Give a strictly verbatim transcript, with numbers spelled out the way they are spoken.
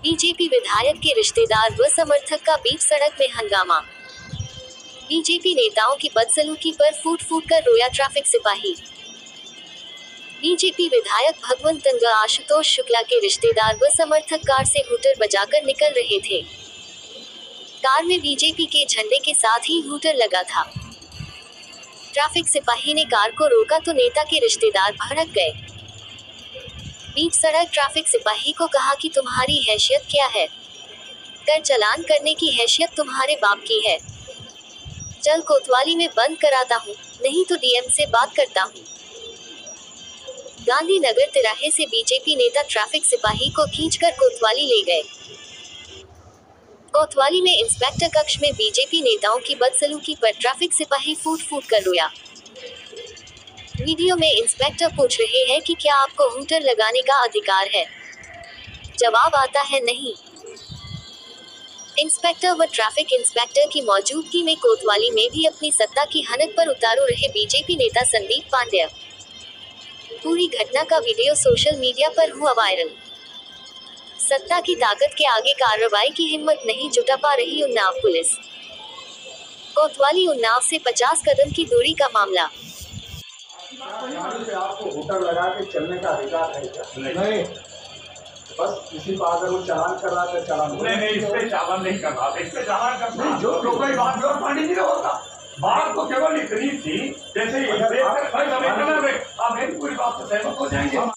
BJP विधायक के रिश्तेदार व समर्थक का बीच सड़क में हंगामा। बीजेपी नेताओं की बदसलूकी पर फूट फूट कर रोया ट्रैफिक सिपाही। बीजेपी विधायक भगवंत दंगा आशुतोष शुक्ला के रिश्तेदार व समर्थक कार से हूटर बजाकर निकल रहे थे। कार में बीजेपी के झंडे के साथ ही हूटर लगा था। ट्रैफिक सिपाही ने कार को रोका तो नेता के रिश्तेदार भड़क गए। बीच सड़क ट्रैफिक सिपाही को कहा कि तुम्हारी हैसियत क्या है? कर चालान करने की हैसियत तुम्हारे बाप की है। चल कोतवाली में बंद कराता हूँ, नहीं तो डीएम से बात करता हूँ। गांधीनगर तिराहे से बीजेपी नेता ट्रैफिक सिपाही को खींचकर कोतवाली ले गए। कोतवाली में इंस्पेक्टर कक्ष में बीजेपी नेताओं की बदसलूकी पर ट्रैफिक सिपाही फूट फूट कर रोया। वीडियो में इंस्पेक्टर पूछ रहे हैं कि क्या आपको हूटर लगाने का अधिकार है? जवाब आता है नहीं। इंस्पेक्टर व ट्रैफिक इंस्पेक्टर की मौजूदगी में कोतवाली में भी अपनी सत्ता की हनक पर उतारू रहे बीजेपी नेता संदीप पांड्या। पूरी घटना का वीडियो सोशल मीडिया पर हुआ वायरल। सत्ता की ताकत के आगे कार्रवाई की हिम्मत नहीं जुटा पा रही उन्नाव पुलिस। कोतवाली उन्नाव से पचास कदम की दूरी का मामला। आपको होटल लगा के चलने का अधिकार है क्या? नहीं, बस किसी पर अगर वो चालान कर रहा है चालान नहीं नहीं इस पे चालान नहीं कर रहा, इस पे चालान करना जो जो कोई बात और पानी नहीं होता। बात तो केवल इतनी थी जैसे आप मेरी पूरी बात से सहमत हो जाएंगे।